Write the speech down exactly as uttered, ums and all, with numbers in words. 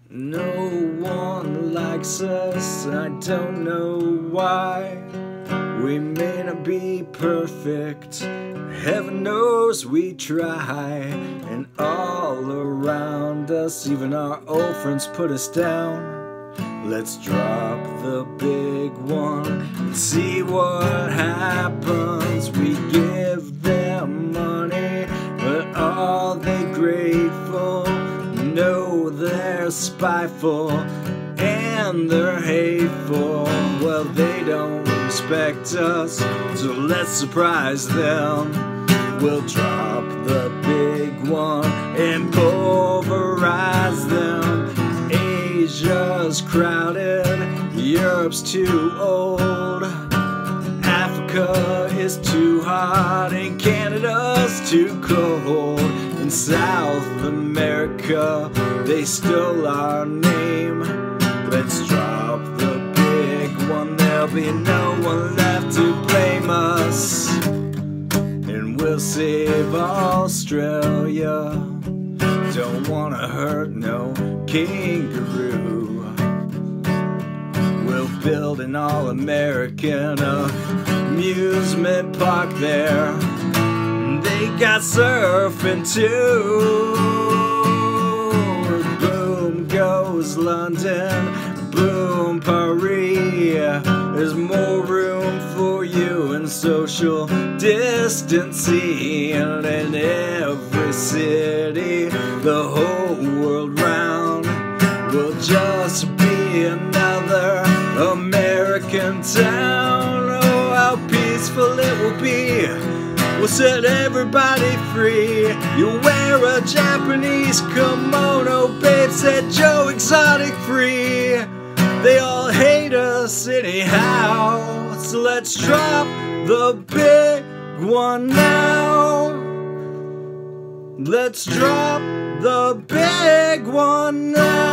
No one likes us, I don't know why. We may not be perfect, heaven knows we try. And all around us, even our old friends put us down. Let's drop the big one and see what happens. We give them money, but are they grateful? No, they're spiteful and they're hateful. Well, they don't respect us, so let's surprise them. We'll drop the big one and pulverize them. Asia's crowded, Europe's too old, Africa is too hot, and Canada's too cold. In South America, they stole our name. Let's drop the big one, there'll be no one left to blame us. And we'll save Australia, don't wanna hurt no kangaroo. We'll build an all-American amusement park there. They got surfing too. Boom goes London, boom Paris. There's more room for you in social distancing. And in every city, the whole world round, will just be another American town. Oh, how peaceful it will be. We'll set everybody free. You wear a Japanese kimono, babe, said Joe Exotic free. They all hate us anyhow, so let's drop the big one now. Let's drop the big one now.